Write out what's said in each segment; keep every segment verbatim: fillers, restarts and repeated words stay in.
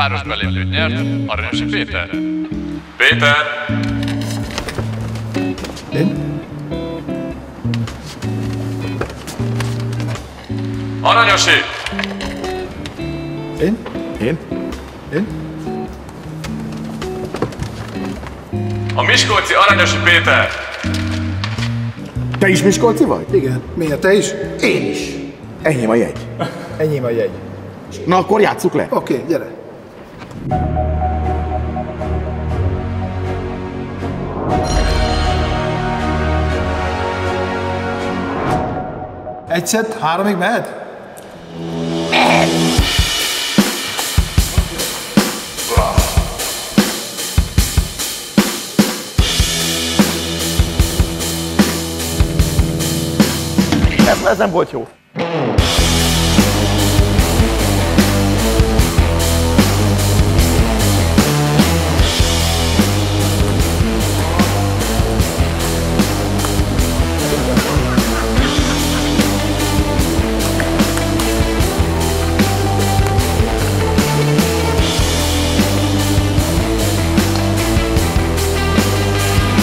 Páros belépőt nyert Aranyosi Péter. Péter! Én? Aranyosi! Én? Én? Én? A miskolci Aranyosi Péter! Te is miskolci vagy? Igen. Miért, te is? Én is. Enyém a jegy. Enyém a jegy. Na akkor játsszuk le. Oké, okay, gyere. Egy szett, háromig mehet? Ez, ez nem volt jó.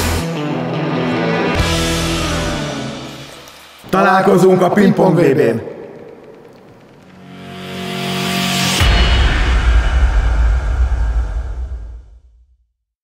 Találkozunk a pingpong vé bén.